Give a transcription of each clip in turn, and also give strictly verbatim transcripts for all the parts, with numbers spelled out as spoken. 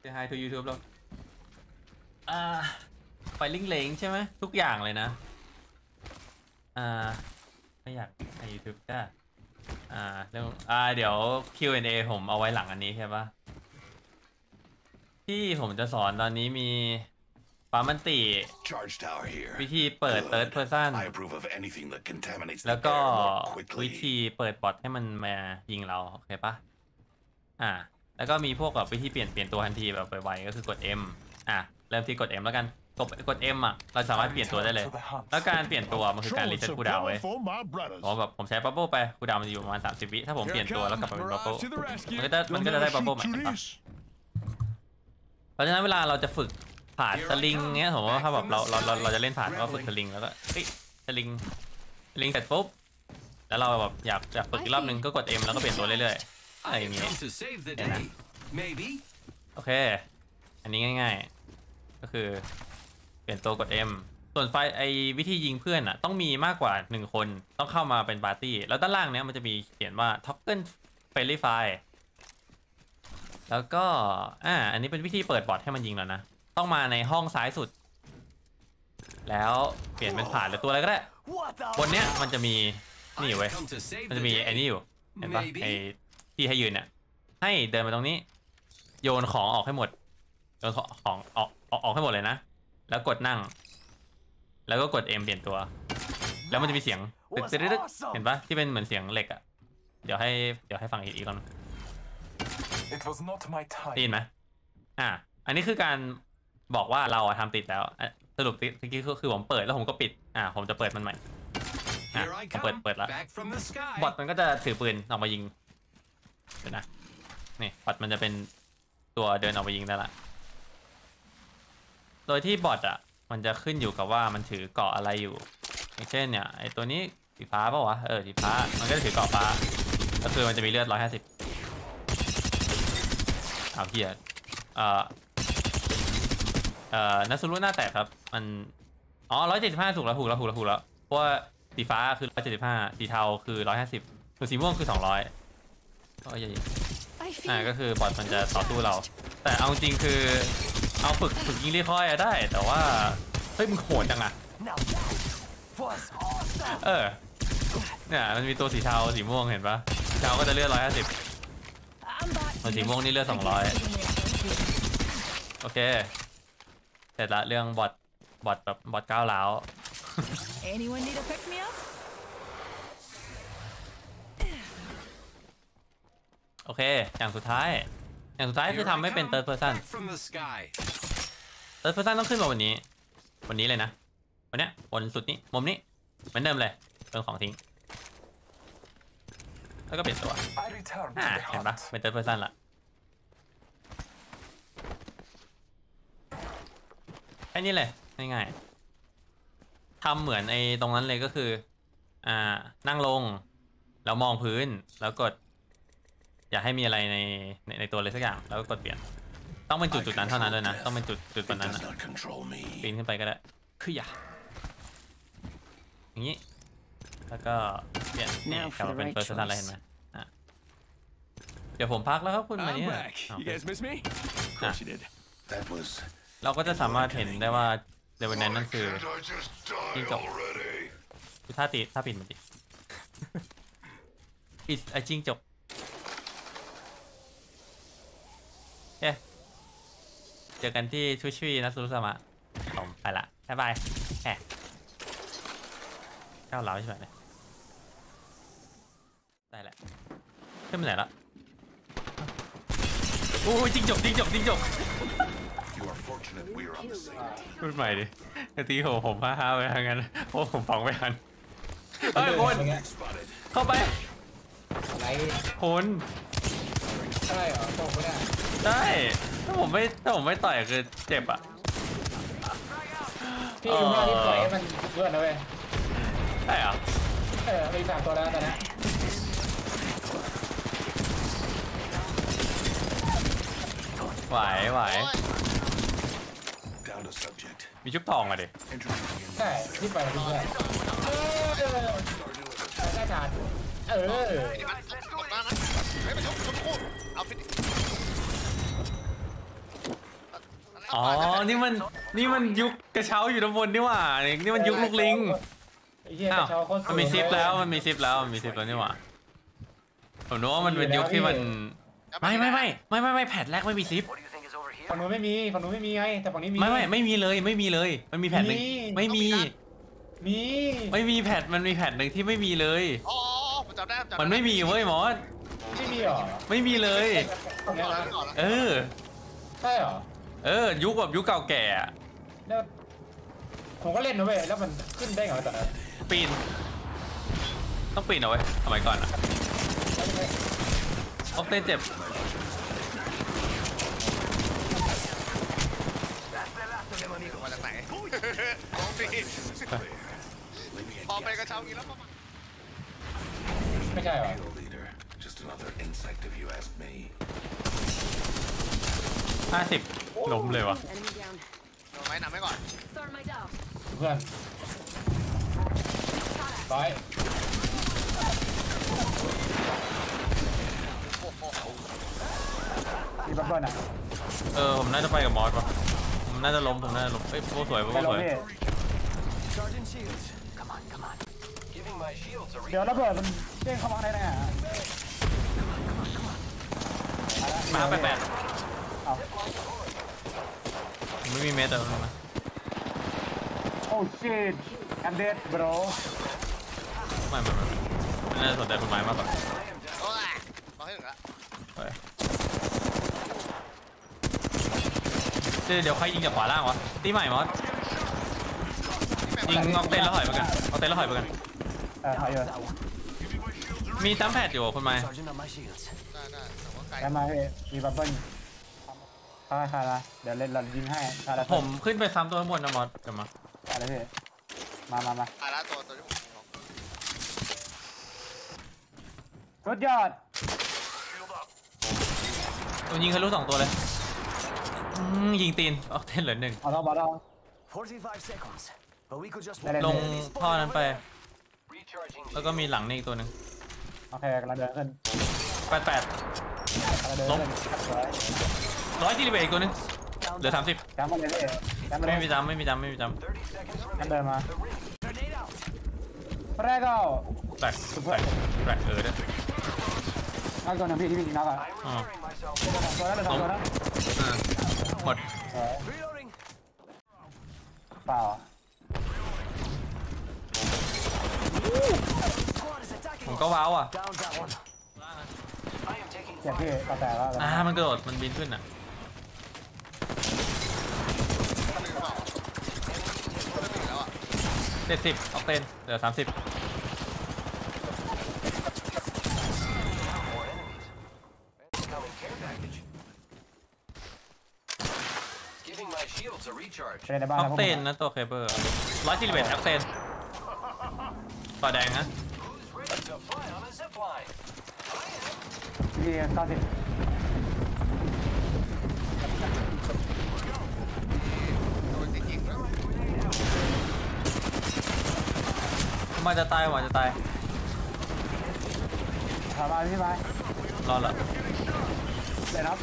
เซฮายทูยูทูบเราอ่าไฟลิงเลงใช่ไหมทุกอย่างเลยนะอ่าไม่อยากใน YouTube จ้าอ่าเรื่องอ่าเดี๋ยว คิว แอนด์ เอ ผมเอาไว้หลังอันนี้ใช่ปะที่ผมจะสอนตอนนี้มีปามันติวิธีเปิด Third Person แล้วก็วิธีเปิดบอทให้มันมายิงเราโอเคปะอ่าแล้วก็มีพวกแบบวิธีเปลี่ยนเปลี่ยนตัวทันทีแบบไวๆก็คือกด M อ่ะเริ่มที่กด M แล้วกันกดกด M อ่ะเราสามารถเปลี่ยนตัวได้เลยแล้วการเปลี่ยนตัวมันคือการรีเซ็ตคูลดาวน์เว้ยผมแบบผมใช้บับเบิ้ลไปคูลดาวน์มันจะอยู่ประมาณสามสิบวิถ้าผมเปลี่ยนตัวแล้วกลับมาเป็นบับเบิ้ลมันก็จะมันก็จะได้บับเบิ้ลใหม่ปะเพราะฉะนั้นเวลาเราจะฝึกผ่านสลิงเงี้ยผมว่าถ้าแบบเราเราเราเราจะเล่นผ่านก็ฝึกสลิงแล้วก็เฮ้ยสลิงสลิงเสร็จปุ๊บแล้วเราแบบอยากอยากฝึกอีกรอบนึงก็กด M แล้วก็เปลี่ยนตัวเรื่อยๆอะไรอย่างเงี้ยเห็นไหมโอเคอันนี้ง่ายๆก็คือเปลี่ยนตัวกด M ส่วนไฟไอวิธียิงเพื่อนอ่ะต้องมีมากกว่าหนึ่งคนต้องเข้ามาเป็นปาร์ตี้แล้วด้านล่างเนี้ยมันจะมีเขียนว่า Toggle Friendly Fire แล้วก็อ่าอันนี้เป็นวิธีเปิดบอทให้มันยิงแล้วนะต้องมาในห้องซ้ายสุดแล้วเปลี่ยนเป็นผ่านหรือตัวอะไรก็ได้บนเนี้ยมันจะมีนี่เว้ยมันจะมีไอ้นี่อยู่เห็นปะไอ้ที่ให้ยืนเนี่ยให้เดินมาตรงนี้โยนของออกให้หมดโยนของออกออกออกให้หมดเลยนะแล้วกดนั่งแล้วก็กด M เปลี่ยนตัวแล้วมันจะมีเสียงตึกตึกตึกเห็นปะที่เป็นเหมือนเสียงเหล็กอ่ะเดี๋ยวให้เดี๋ยวให้ฟังอีกอีกก่อนได้ยินไหมอ่ะอันนี้คือการบอกว่าเราทำติดแล้วสรุปเมื่อกี้คือผมเปิดแล้วผมก็ปิดอ่ะผมจะเปิดมันใหม่อ่ะผมเปิดเปิดแล้วบอทมันก็จะถือปืนออกมายิงเดี๋ยวนะนี่บอทมันจะเป็นตัวเดินออกมายิงได้ละโดยที่บอทอ่ะมันจะขึ้นอยู่กับว่ามันถือเกาะอะไรอยู่อย่างเช่นเนี่ยไอตัวนี้สีฟ้าป่าววะเออสีฟ้ามันก็จะถือเกาะฟ้าก็คือมันจะมีเลือดร้อยห้าสิบเอาเกียร์เอ่อเอ่อนัสรุหน้าแตกครับมันอ๋อร้อยเจ็ดสิบห้าถูกแล้วถูกแล้วถูกแล้วถูกแล้วเพราะว่าสีฟ้าคือร้อยเจ็ดสิบห้าสีเทาคือร้อยห้าสิบส่วนสีม่วงคือสองร้อยก็ใหญ่อ่าก็คือบอทมันจะต่อสู้เราแต่เอาจริงคือเอาฝึกฝึกยิงเรียค่อยได้แต่ว่าเฮ้ยมึงโหดจังอะเออเนี่ยมันมีตัวสีเทาสีม่วงเห็นปะสีเทาก็จะเลือดร้อยห้าสิบส่วนสีม่วงนี่เลือดสองร้อยโอเคเสร็จละเรื่องบอทบอทแบบบอทก้าวร้าวโอเคอย่างสุดท้ายอย่างสุดท้ายคือทำไม่เป็น third person third person ต้องขึ้นมาวันนี้วันนี้เลยนะวันเนี้ยบนสุดนี้มุมนี้เหมือนเดิมเลยเรื่องของทิ้งแล้วก็เปลี่ยนตัวอ่าเห็นปะเป็น third person ละแค่นี้เลยง่ายๆทำเหมือนไอ้ตรงนั้นเลยก็คืออ่านั่งลงแล้วมองพื้นแล้วกดอย่าให้มีอะไรในในในตัวเลยสักอย่างแล้วก็กดเปลี่ยนต้องเป็นจุดจุดนั้นเท่านั้นด้วยนะต้องเป็นจุดจุดบนนั้นนะปีนขึ้นไปก็ได้คืออย่าอย่างนี้แล้วก็เปลี่ยนนี่กลับมาเป็นเฟิร์สซันอะไรเห็นไหมอ่ะเดี๋ยวผมพักแล้วครับคุณมาเนี่ยเราก็จะสามารถเห็นได้ว่าเดวินนั้นนั่นคือจิ้งจกคือท่าตีท่าปิดมันดิปิดไอจิ้งจกเอ๊ะเจอกันที่ชุชินัสรุสมะผมไปละบ๊ายบายแอะก้าวเหลาใช่ไหมเนี่ยได้แหละขึ้นไปไหนละโอ้ยจิ้งจกจิ้งจกจิ้งจกพูดใหม่ดิตีโหผมฮ่าฮ่าไปทางนั้นโอ้ผมฟังไม่ทันเฮ้ยคนเข้าไปคนใช่เหรอตกไม่ได้ได้ถ้าผมไม่ถ้าผมไม่ต่อยคือเจ็บอ่ะพี่ดูหน้าที่ปล่อยให้มันเพื่อนนะเว้ยใช่เหรอเออมีสามตัวแล้วตอนนี้ไหวไหวมีชุบทองอ่ะดิใช่ที่ไปที่เพื่อนเออได้ทานเอออ๋อนี่มันนี่มันยุคกระเช้าอยู่ด้านบนนี่หว่านี่มันยุคลูกลิงไอ้เหี้ยอ้าวชาวโคตรมันมีซิปแล้วมันมีซิปแล้วมันมีซิปแล้วนี่หว่าผมนึกว่ามันเป็นยุคที่มันไม่ไม่ไม่ไม่ไม่ไม่แพทแรกไม่มีซิปฝั่งนู้นไม่มีฝั่งนู้นไม่มีไงแต่ฝั่งนี้มีไม่ไม่ไม่มีเลยไม่มีเลยมันมีแผ่นหนึ่งมีไม่มีมีไม่มีแผ่นมันมีแผ่นหนึ่งที่ไม่มีเลยอ๋อผมจำได้จำได้มันไม่มีเว้ยหมอสไม่มีเหรอไม่มีเลยตรงเนี้ยนะเออใช่เหรอเออยุคแบบยุคเก่าแก่อะแล้วผมก็เล่นนะเว้ยแล้วมันขึ้นได้ไงวะตอนนั้นปีนต้องปีนเอาไว้สมัยก่อนอะออกเต้นเจ็บมาจากไหนของพี่พอไปกระเช้ากินแล้วประมาณไม่ใช่เหรอ Just another insect if you ask me. ห้าสิบล้มเลยวะ Enemy down. โดนไม้นำไว้ก่อน Start my down. เพื่อนร้อยโอ้โหมีบัฟเฟิลอ่ะเออผมน่าจะไปกับมอสป่ะผมน่าจะล้มผมน่าจะล้มเอ้ยโอ้สวยโอ้ไปลสงวยพี่ Charging shields. Come on, come on. Giving my shields a เดี๋ยวระเบิดมันเด้งเข้ามาได้ไงอ่ะมาแปดแปดเอาผมไม่มีเมตรแต่ว่านะโอ้ชิตแอมเดดบรไม่ไม่ไม่ไม่น่าจะสนใจกฎหมายมากกว่าโอ้ยมาให้ถึงละไปเดี๋ยวเดี๋ยวใครยิงจากขวาล่างวะตีใหม่มอสยิงออกเต้นแล้วถอยไปกันออกเต้นแล้วถอยไปกันเออถอยอยู่มีตั้มแพดอยู่คุณไม้ Charging on my shields. ได้ได้แต่ว่าไกลได้มาพี่มีบัฟเฟิลค่าค่าละเดี๋ยวเล่นเรายิงให้ค่าละผมขึ้นไปซ้ำตัวข้างบนนะมอสกลับมาอะไรพี่มามามาตายแล้วตัวตัวที่ผมยิงของสุดยอดผมยิงทะลุสองตัวเลยอืมยิงตีนออกเต้นเหลือหนึ่งเอาต้องบอลต้อง forty-five seconds. But we could just ได้เลยลงท่อนั้นไป recharging. แล้วก็มีหลังนี่อีกตัวหนึ่งโอเคกำลังเดินขึ้นแปดแปดกำลังเดินขึ้นสวยร้อยจีรีเบอีกตัวหนึงเหลือสามสิบจำมาเลยพี่จำมาเลไม่ยมีจำไม่มีจำไม่มีจ thirty seconds กัน remaining. เดินมา Grenade out. แรกก็ำแตกแตกแตกเออเด้อนักตัวหนึ่งพี่ที่พี่ยิงนักอ่ะ I'm repairing myself. ตัวนั้นเลยสองตัวนั้นอ่าหมดสวย Reloading. เปล่า Squad is ผม attacking. ก็ว้าวอ่ะ Down that one. I am taking เจ็บ fire. พี่กระแตกแล้วอ่ามันกระโดดมันบินขึ้นอ่ะคนหนึ่งเปล่าคนหนึ่งแล้วอ่ะเจ็ดสิบออกเต้นเหลือสามสิบ Incoming care package. Giving my shields a recharge. เป็นในบ้านอแล้อวกพวกเต้นมึงนะตัวเคเบิลร้อยจีรีเบออกเต้นต่อแดงนะ Who's ready to fly on a zip line? พี่เก้าสิบโดนติดยิงแล้วมันจะตายมันจะตายถามมาพี่ไปรอดละเดี๋ยวนับ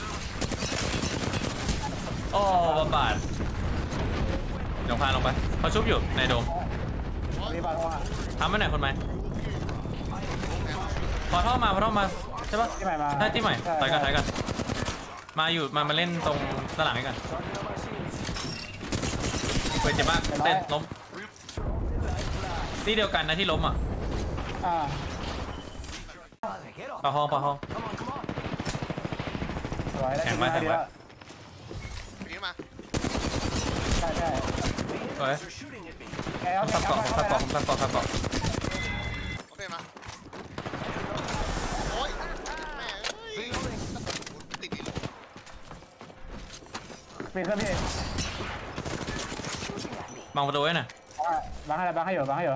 โอ้บำบัดเดี๋ยวพาลงไปเขาชุบอยู่ในโดมพี่บาทว่าทำไปไหนคนไหมพอท่อมาพอท่อมาใช่ปะที่ใหม่มาใช่ที่ใหม่ถอยกันถอยกันมาอยู่มามาเล่นตรงด้านหลังให้กัน Charging on my shields. เปิดเจ็บมากเต้นล้มที่เดียวกันนะที่ล้มอ่ะอ่า Get off. ปะห้องปะห้อง Come on, come on. สวยแล้วแข่งไว้แข่งไว้ปีนี้มาใช่ใช่สวย They're shooting at me. แกเอาผมแกทับเอาเกาะผมทับเกาะผมทับเกาะทับเกาะโอเคมาโอ้ยแม่เอ้ยติดอีกแล้วเป็นเครื่องพี่บังประตูไว้หน่อยบังให้บังให้อยู่บังให้อยู่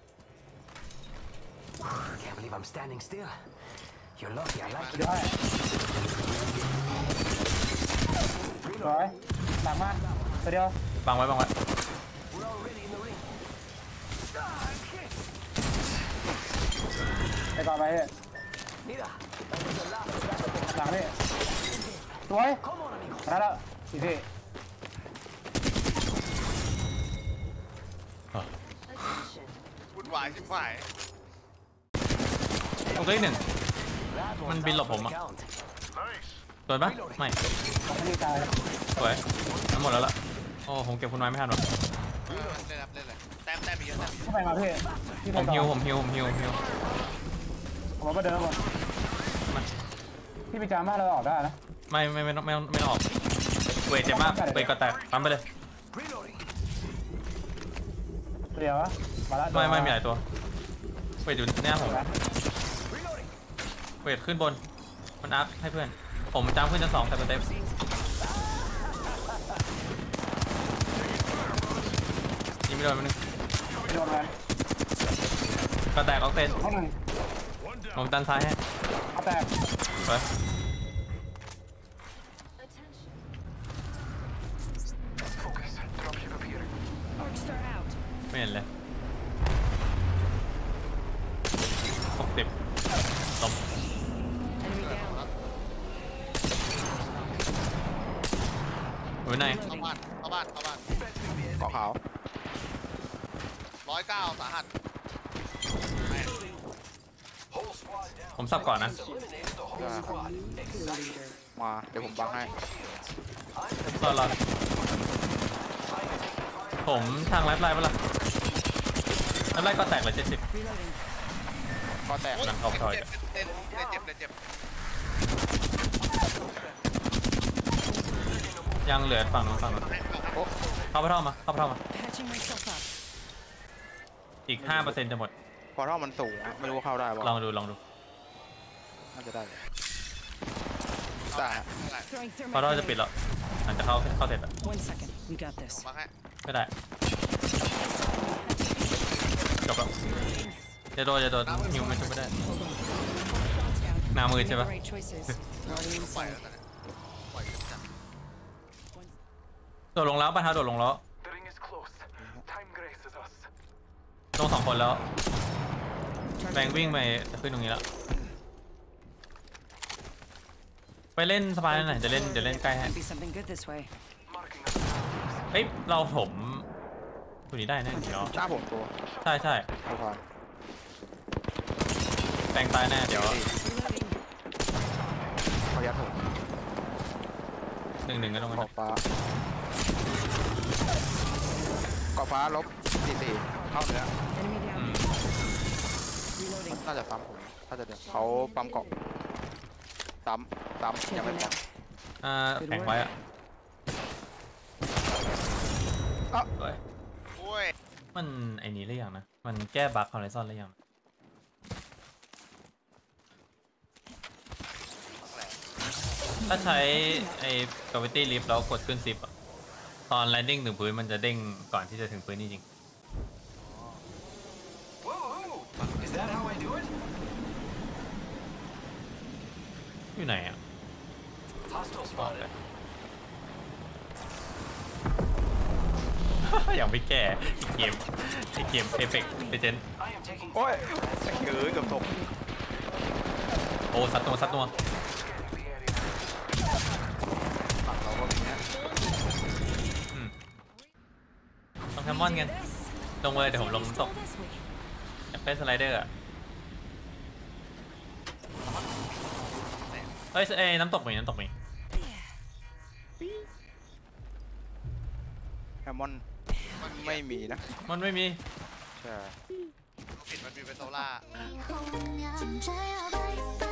Can't believe I'm standing still. You're lucky I like เดี๋ยวให้สวยหลังมาตัวเดียวบังไว้บังไว้ it. We're already in the ring. ไปต่อไปพี่ Mira, that was the last of that. หลังพี่สวย Come on, amigos. ชนะแล้วพี่พี่วุ่นวายชิบหายตรงตัวอีกหนึ่ง That Man one's bill out up for on the ma. count. สวยปะไม่ไม่ได้ตายสวยทั้งหมดแล้วล่ะโอ้ผมเก็บคุณไม้ไม่ทันหรอกเออเล่นครับเล่นเลยแต้มแต้มมีเยอะแต้มมีเยเข้าไปมาพี่พี่ผมไปฮิวต่อผมฮิวผมฮิวผมฮิวผมมาเดินก่อนพี่ไปจามบ้านเราออกได้นะไม่ไม่ไม่ต้องไม่ต้องไม่ต้องออกเวทเจ็บมากเวทก็แตกปั๊มไปเลย Reloading. เดี๋ยวมาแล้วไม่ไม่มีหลายตัวเวทอยู่หน้าผม Reloading. เวทขึ้นบนมันอัพให้เพื่อนผมจำขึ้นชั้นสองแต่เป็นเต็มยิงไม่โดนมันนึงโดนมันก็แตกออกเซนเข้าหนึ่งผมดันซ้ายให้เอาแตกสวย Focus. Dropship up here. Arcstar out. ไม่เห็นเลยหกสิบล้ม Enemy down. อยู่ไหนเข้าบ้านเข้าบ้านเข้าบ้านเกาะขาวร้อยเก้าสาหัส Whole squad down. ผมสับก่อนนะ Eliminated the whole Yeah. squad. Exciting. มาเดี๋ยวผมบังให้ I'm รอรอผมทางไลฟ์ไลน์ปะล่ะไลฟ์ไลน์ก็แตกเลยเจ็ดสิบ Reloading. ก็แตกหลังเข้าถอยเจ็บเจ็บเจ็บเจ็บเจ็บเจ็บยังเหลือฝั่งนู้นฝั่งนู้นเข้าไปท่อมาเข้าไปท่อมา Patching myself up. อีกห้าเปอร์เซ็นต์จะหมดพอท่อมันสูงอะไม่รู้ว่าเข้าได้ป่ะลองดูลองดูน่าจะได้ได้ Throwing เพราะ thermite เราจะปิด grenade. แล้วหลังจากเข้าเข้าเสร็จอะ One second. We got this. มาให้ไม่ได้จบแล้วจะโดนจะโดนฮิวไม่ช่วยไม่ได้ หน้ามือใช่ปะ Right choices. Already ปล่อย inside. แล้วตอนนี้ปล่อยแล้วจ้ะโดดลงแล้วปะท้าโดดลงแล้ว The ring is close. Time graces us. ลงสองคนแล้วแบงค์วิ่งไปจะขึ้นตรงนี้แล้วไปเล่นสะพานไหนจะเล่นจะเล่นใกล้ให้ Might be something good this way. Marking us down. เฮ้ยเราผมตัวนี้ได้แน่เดี๋ยวหน้าผมตัวใช่ใช่เอาผ่านแบงค์ตายแน่เดี๋ยว Reloading. เขายัดผมหนึ่งหนึ่งก็ต้องเกาะฟ้าเกาะฟ้าลบสี่สี่เข้าเนื้อ Enemy อื down. ม Reloading. น่าจะซ้ำผมถ้าจะเดี๋ยวเขาปั๊มเกาะซ้ำซ้ำยังไม่ Checking ปั๊ม out. อ่าแข็งไว้อะอ่ะสวยโอ้ยมันไอ้นี้หรือยังนะมันแก้บั๊กคอลเลซอนหรือยังถ้าใช้ไอ้กราวิตี้ลิฟต์แล้วกดขึ้นซิปอะตอนแลนดิ้งถึงพื้นมันจะเด้งก่อนที่จะถึงพื้นนี่จริง Woohoo! Is that how I do it? อยู่ไหนอ่ะ Hostile spotted. อย่างไม่แก้อีกเกมอีกเกมเอฟเฟกต์เจน I am taking โอ้ยเกือเกือบตกโอ้ซัดตัวซัดตัว scanning the area. ฝั่งเราก็มีนะอืมต้องแคมมอนกันลงเลยเดี๋ยวผมลงน้ำตกอยากเล่นสไลเดอร์อ่ะเฮ้ยเอ้ยน้ำตกมีน้ำตกมีแฮมมอนไม่มีนะมันไม่มีใช่ปิดมันมีเป็นโซล่าคงยังจะเอาไปไป